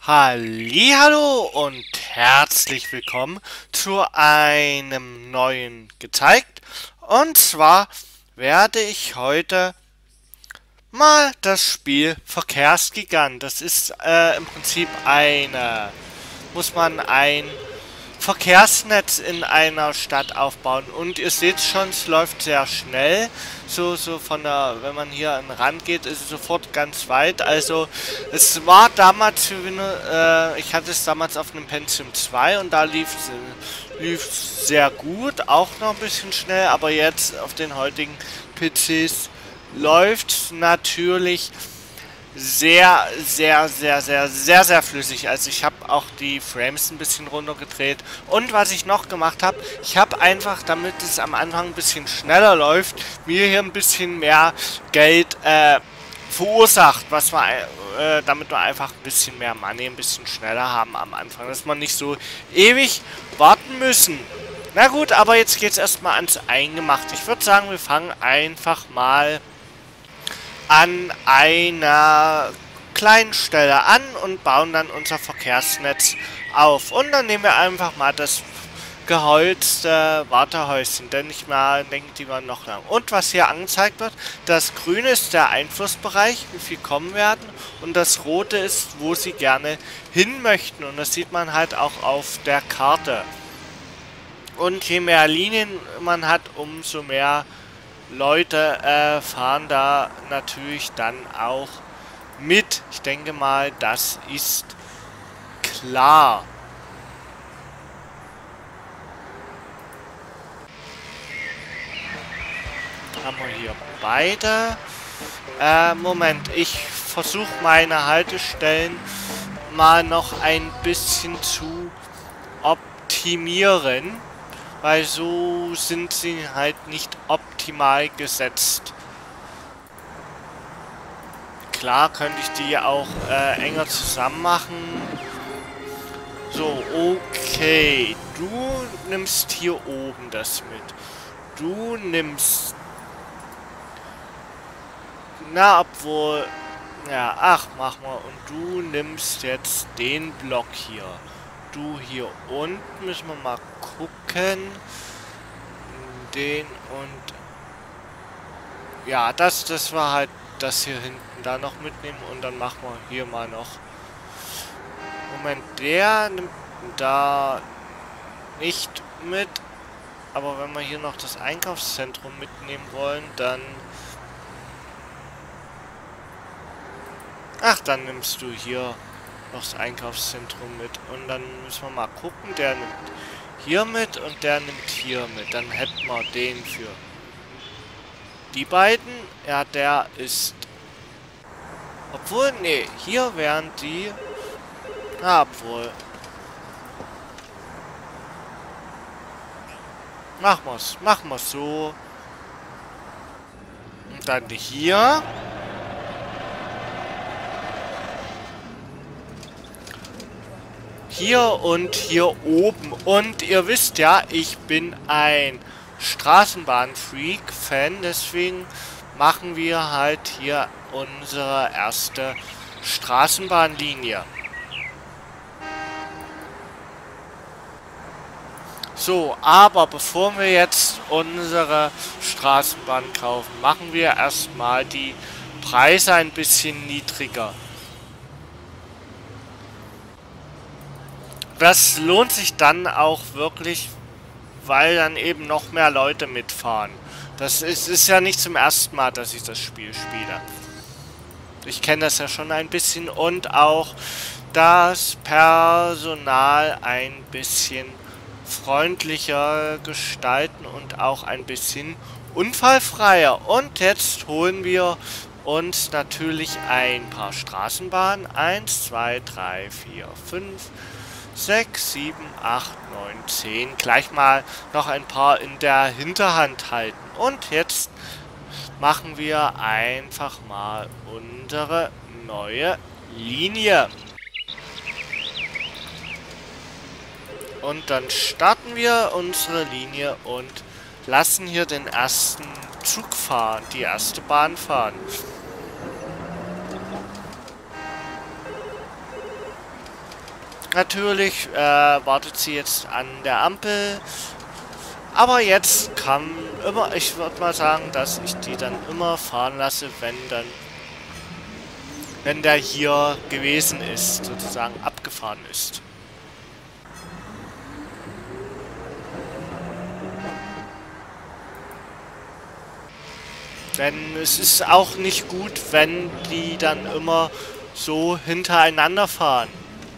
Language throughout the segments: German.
Hallihallo und herzlich willkommen zu einem neuen gezeigt. Und zwar werde ich heute mal das Spiel Verkehrsgigant. Das ist im Prinzip muss man ein Verkehrsnetz in einer Stadt aufbauen. Und ihr seht schon, es läuft sehr schnell. So wenn man hier an den Rand geht, ist es sofort ganz weit. Also, es war damals, ich hatte es damals auf einem Pentium 2 und da lief es sehr gut, auch noch ein bisschen schnell, aber jetzt auf den heutigen PCs läuft es natürlich sehr flüssig. Also ich habe auch die Frames ein bisschen runtergedreht. Und was ich noch gemacht habe, ich habe einfach, damit es am Anfang ein bisschen schneller läuft, mir hier ein bisschen mehr Geld verursacht, damit wir einfach ein bisschen mehr Money, ein bisschen schneller haben am Anfang, dass wir nicht so ewig warten müssen. Na gut, aber jetzt geht es erstmal ans Eingemachte. Ich würde sagen, wir fangen einfach mal an einer kleinen Stelle an und bauen dann unser Verkehrsnetz auf. Und dann nehmen wir einfach mal das geholzte Wartehäuschen, denn ich mal denke, die waren noch lang. Und was hier angezeigt wird, das Grüne ist der Einflussbereich, wie viel kommen werden, und das Rote ist, wo sie gerne hin möchten. Und das sieht man halt auch auf der Karte. Und je mehr Linien man hat, umso mehr Leute fahren da natürlich dann auch mit. Ich denke mal, das ist klar. Haben wir hier beide. Moment, ich versuche meine Haltestellen mal noch ein bisschen zu optimieren. Weil so sind sie halt nicht optimal gesetzt. Klar könnte ich die auch enger zusammen machen. So, okay. Du nimmst hier oben das mit. Du nimmst... Na, obwohl... Ja, ach, mach mal. Und du nimmst jetzt den Block hier. Du hier unten, müssen wir mal gucken. Den und... Ja, das war halt das hier hinten da noch mitnehmen. Und dann machen wir hier mal noch... Moment, der nimmt da nicht mit. Aber wenn wir hier noch das Einkaufszentrum mitnehmen wollen, dann... Ach, dann nimmst du hier noch das Einkaufszentrum mit. Und dann müssen wir mal gucken, der nimmt hier mit und der nimmt hier mit. Dann hätten wir den für die beiden. Ja, der ist... Obwohl, nee, hier wären die... Na, obwohl... Machen wir's so. Und dann hier... Hier und hier oben. Und ihr wisst ja, ich bin ein Straßenbahn-Freak-Fan. Deswegen machen wir halt hier unsere erste Straßenbahnlinie. So, aber bevor wir jetzt unsere Straßenbahn kaufen, machen wir erstmal die Preise ein bisschen niedriger. Das lohnt sich dann auch wirklich, weil dann eben noch mehr Leute mitfahren. Ist ja nicht zum ersten Mal, dass ich das Spiel spiele. Ich kenne das ja schon ein bisschen und auch das Personal ein bisschen freundlicher gestalten und auch ein bisschen unfallfreier. Und jetzt holen wir uns natürlich ein paar Straßenbahnen. 1, 2, 3, 4, 5... 6, 7, 8, 9, 10. Gleich mal noch ein paar in der Hinterhand halten. Und jetzt machen wir einfach mal unsere neue Linie. Und dann starten wir unsere Linie und lassen hier den ersten Zug fahren, die erste Bahn fahren. Natürlich wartet sie jetzt an der Ampel. Aber jetzt kann immer, ich würde mal sagen, dass ich die dann immer fahren lasse, wenn der hier gewesen ist, sozusagen abgefahren ist. Denn es ist auch nicht gut, wenn die dann immer so hintereinander fahren.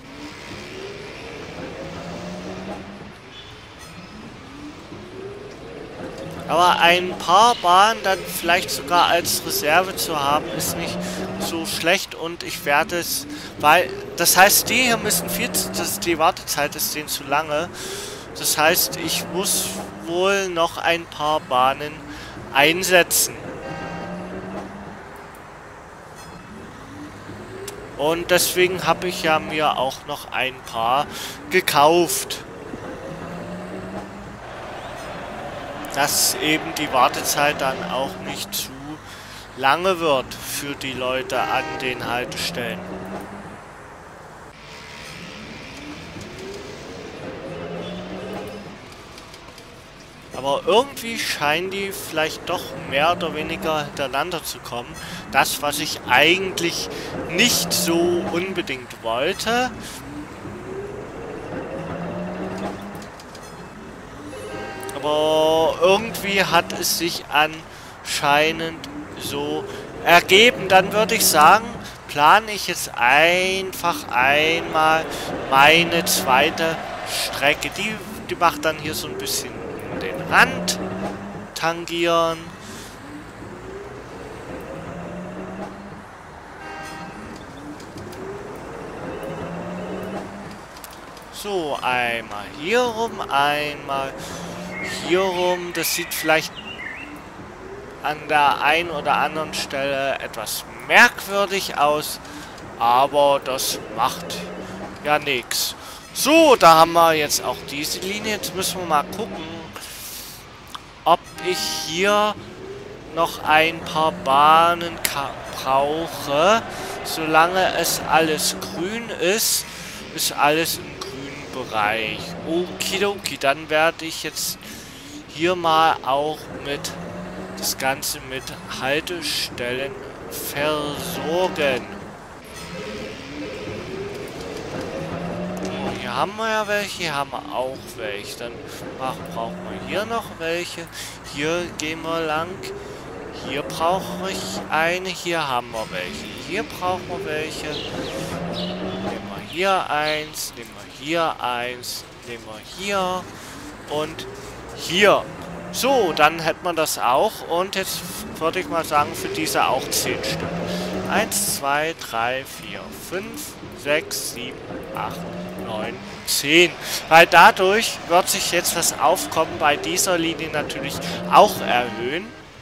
Aber ein paar Bahnen dann vielleicht sogar als Reserve zu haben, ist nicht so schlecht und ich werde es, weil, das heißt, die hier müssen die Wartezeit ist denen zu lange. Das heißt, ich muss wohl noch ein paar Bahnen einsetzen. Und deswegen habe ich ja mir auch noch ein paar gekauft. Dass eben die Wartezeit dann auch nicht zu lange wird für die Leute an den Haltestellen. Aber irgendwie scheinen die vielleicht doch mehr oder weniger hintereinander zu kommen. Das, was ich eigentlich nicht so unbedingt wollte. Aber irgendwie hat es sich anscheinend so ergeben. Dann würde ich sagen, plane ich jetzt einfach einmal meine zweite Strecke. Die macht dann hier so ein bisschen den Rand tangieren. So, einmal hier rum, einmal hier rum. Das sieht vielleicht an der einen oder anderen Stelle etwas merkwürdig aus, aber das macht ja nichts. So, da haben wir jetzt auch diese Linie. Jetzt müssen wir mal gucken, ob ich hier noch ein paar Bahnen brauche. Solange es alles grün ist, ist alles im grünen Bereich. Okidoki, dann werde ich jetzt hier mal auch das Ganze mit Haltestellen versorgen. Hier haben wir ja welche, hier haben wir auch welche. Dann brauchen wir hier noch welche. Hier gehen wir lang. Hier brauche ich eine. Hier haben wir welche. Hier brauchen wir welche. Nehmen wir hier eins. Nehmen wir hier eins. Nehmen wir hier. Und hier. So, dann hätten wir das auch. Und jetzt würde ich mal sagen, für diese auch 10 Stück. 1, 2, 3, 4, 5, 6, 7, 8, 9, 10. Weil dadurch wird sich jetzt das Aufkommen bei dieser Linie natürlich auch erhöhen.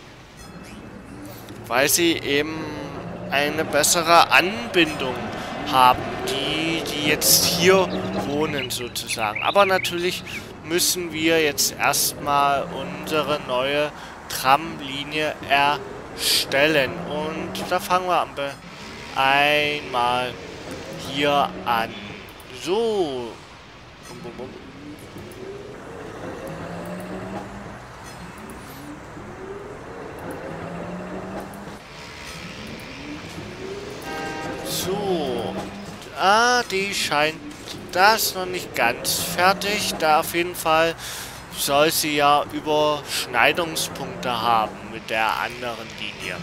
Weil sie eben eine bessere Anbindung haben, die jetzt hier wohnen sozusagen. Aber natürlich müssen wir jetzt erstmal unsere neue Tramlinie erstellen. Und da fangen wir einmal hier an. So. So. Die scheint das noch nicht ganz fertig. Da auf jeden Fall soll sie ja Überschneidungspunkte haben mit der anderen Linie.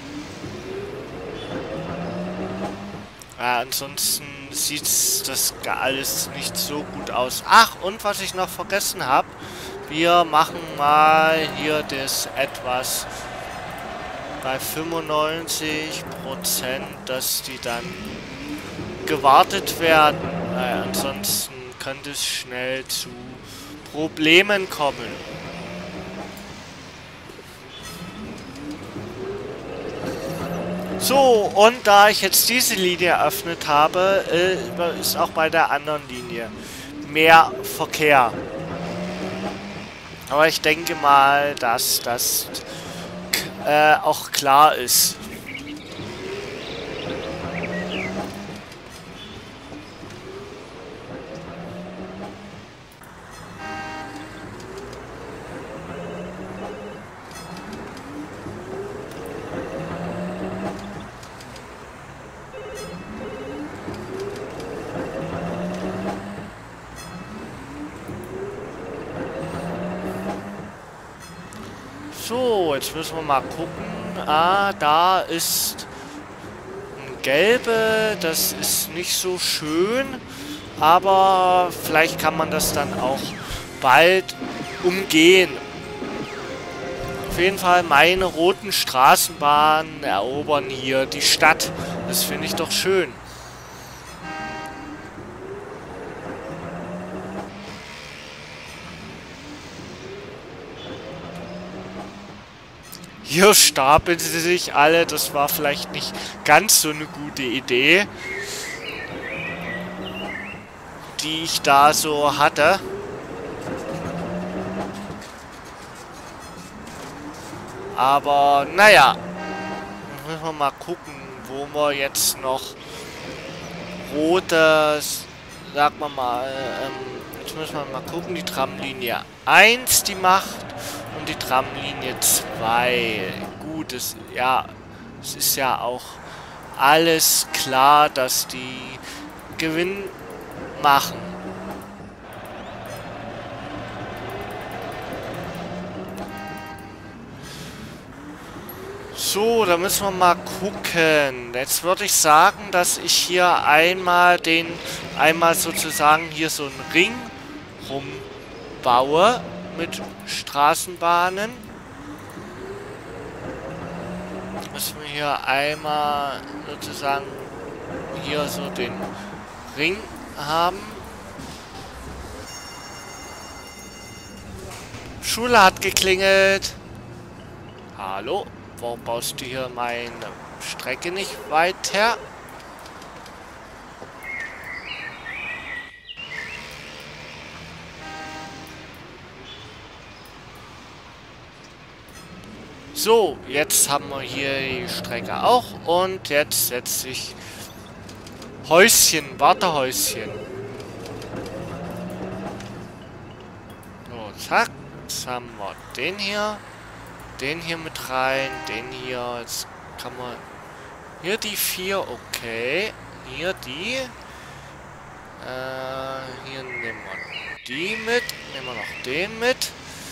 Ansonsten sieht das alles nicht so gut aus. Ach, und was ich noch vergessen habe, wir machen mal hier das etwas bei 95%, dass die dann gewartet werden. Ansonsten könnte es schnell zu Problemen kommen. So, und da ich jetzt diese Linie eröffnet habe, ist auch bei der anderen Linie mehr Verkehr. Aber ich denke mal, dass das auch klar ist. So, jetzt müssen wir mal gucken. Ah, da ist ein gelbe. Das ist nicht so schön. Aber vielleicht kann man das dann auch bald umgehen. Auf jeden Fall, meine roten Straßenbahnen erobern hier die Stadt. Das finde ich doch schön. Hier stapeln sie sich alle. Das war vielleicht nicht ganz so eine gute Idee, die ich da so hatte. Aber naja, müssen wir mal gucken, wo wir jetzt noch rotes, sagen wir mal, jetzt müssen wir mal gucken, die Tramlinie 1, die macht, und die Tramlinie 2. Gut, es ist ja auch alles klar, dass die Gewinn machen. So, da müssen wir mal gucken. Jetzt würde ich sagen, dass ich hier einmal sozusagen hier so einen Ring rumbaue mit Straßenbahnen. Müssen wir hier einmal sozusagen hier so den Ring haben. Schule hat geklingelt. Hallo? Warum baust du hier meine Strecke nicht weiter? So, jetzt haben wir hier die Strecke auch. Und jetzt setze ich Häuschen, Wartehäuschen. So, zack. Jetzt haben wir den hier mit rein, den hier, jetzt kann man, hier die 4, okay, hier die, hier nehmen wir die mit, nehmen wir noch den mit.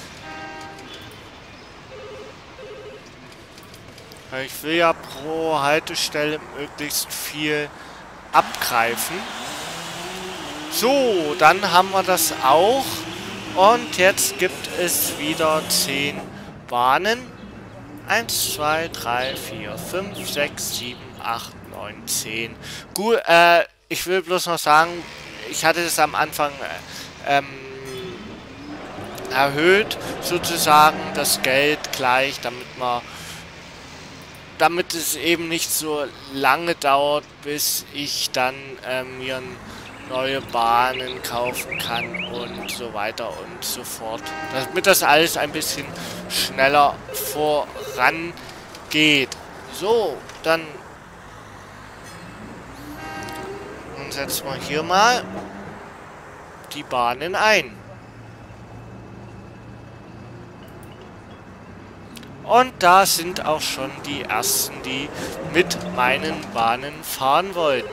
Ich will ja pro Haltestelle möglichst viel abgreifen. So, dann haben wir das auch und jetzt gibt es wieder 10 Bahnen. 1, 2, 3, 4, 5, 6, 7, 8, 9, 10. Gut, ich will bloß noch sagen, ich hatte das am Anfang erhöht, sozusagen das Geld gleich, damit es eben nicht so lange dauert, bis ich dann mir neue Bahnen kaufen kann und so weiter und so fort. Damit das alles ein bisschen schneller vorangeht. So, dann setzen wir hier mal die Bahnen ein. Und da sind auch schon die ersten, die mit meinen Bahnen fahren wollen.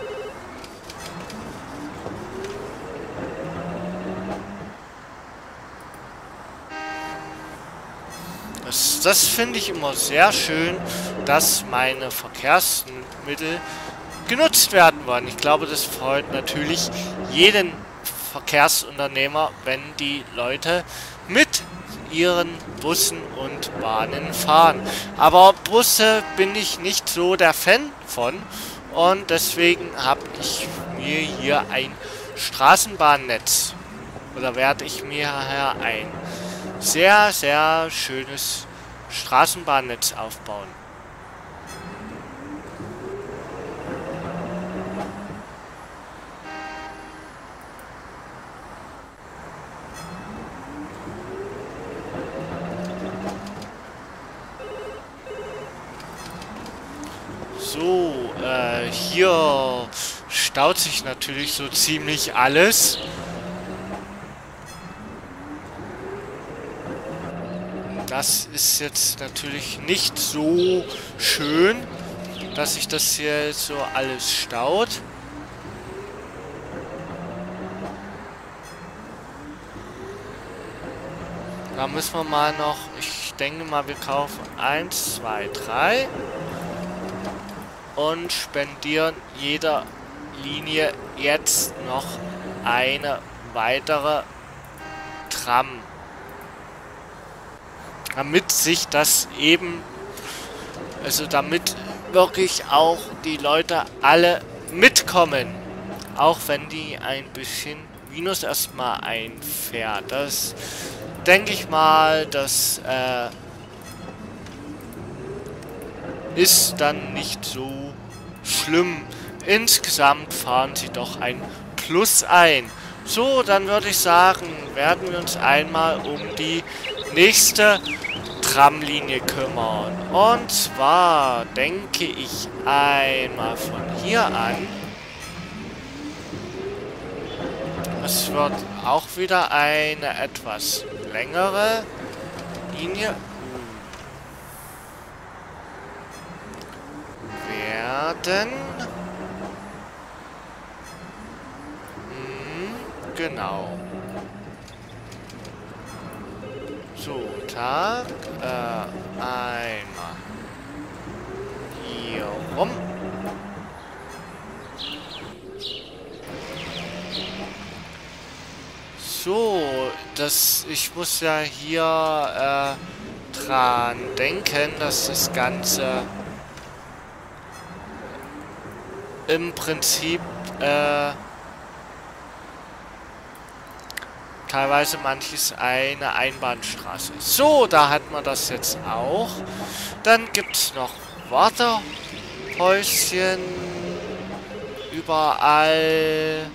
Das finde ich immer sehr schön, dass meine Verkehrsmittel genutzt werden wollen. Ich glaube, das freut natürlich jeden Verkehrsunternehmer, wenn die Leute mit ihren Bussen und Bahnen fahren. Aber Busse bin ich nicht so der Fan von und deswegen habe ich mir hier ein Straßenbahnnetz oder werde ich mir hier ein sehr, sehr schönes Straßenbahnnetz aufbauen. So, hier staut sich natürlich so ziemlich alles. Das ist jetzt natürlich nicht so schön, dass sich das hier so alles staut. Da müssen wir mal noch, ich ich denke mal, wir kaufen 1, 2, 3 und spendieren jeder Linie jetzt noch eine weitere Tram. Damit sich das eben, also damit wirklich auch die Leute alle mitkommen. Auch wenn die ein bisschen Minus erstmal einfährt. Das denke ich mal, das ist dann nicht so schlimm. Insgesamt fahren sie doch ein Plus ein. So, dann würde ich sagen, werden wir uns einmal um die nächste Tramlinie kümmern. Und zwar denke ich einmal von hier an. Es wird auch wieder eine etwas längere Linie werden. Genau. So, Tag. Einmal hier rum. So, ich muss ja hier dran denken, dass das Ganze im Prinzip teilweise manches eine Einbahnstraße. So, da hat man das jetzt auch. Dann gibt es noch Wartehäuschen überall,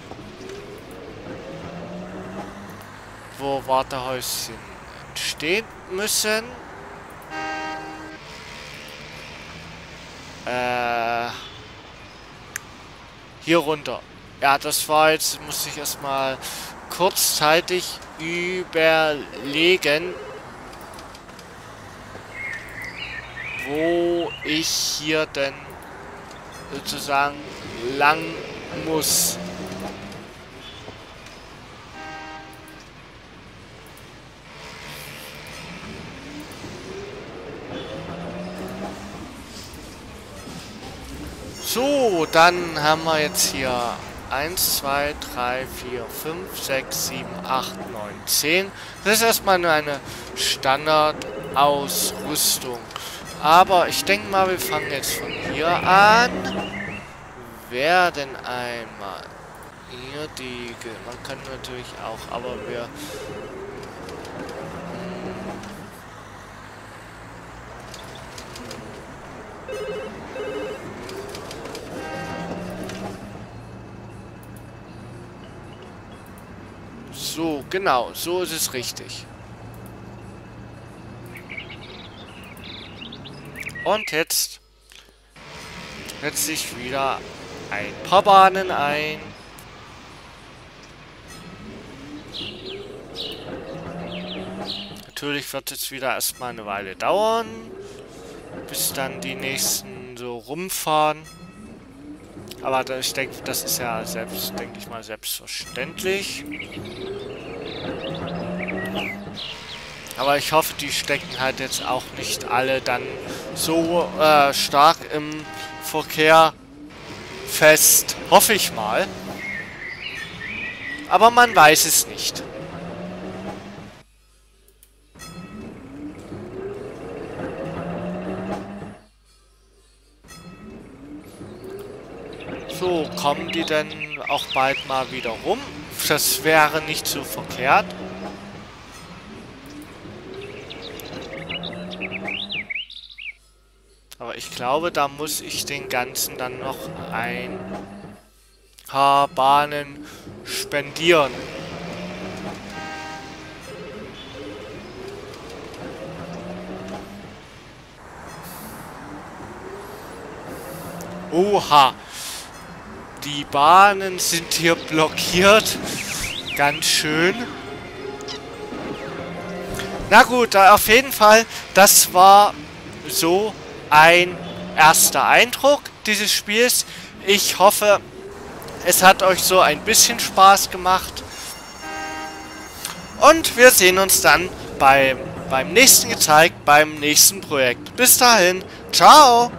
wo Wartehäuschen entstehen müssen. Hier runter. Ja, das war jetzt, muss ich erstmal kurzzeitig überlegen, wo ich hier denn sozusagen lang muss. So, dann haben wir jetzt hier 1, 2, 3, 4, 5, 6, 7, 8, 9, 10. Das ist erstmal nur eine Standardausrüstung. Aber ich denke mal, wir fangen jetzt von hier an. Werden einmal hier die... Man kann natürlich auch, aber wir... So, genau, so ist es richtig. Und jetzt setze ich wieder ein paar Bahnen ein. Natürlich wird es wieder erstmal eine Weile dauern, bis dann die nächsten so rumfahren. Aber ich denke, das ist ja denke ich mal, selbstverständlich. Aber ich hoffe, die stecken halt jetzt auch nicht alle dann so stark im Verkehr fest. Hoffe ich mal. Aber man weiß es nicht. So, kommen die denn auch bald mal wieder rum? Das wäre nicht so verkehrt. Aber ich glaube, da muss ich den ganzen dann noch ein paar Bahnen spendieren. Oha! Die Bahnen sind hier blockiert. Ganz schön. Na gut, auf jeden Fall, das war so ein erster Eindruck dieses Spiels. Ich hoffe, es hat euch so ein bisschen Spaß gemacht. Und wir sehen uns dann beim beim nächsten gezeigt, beim nächsten Projekt. Bis dahin, ciao!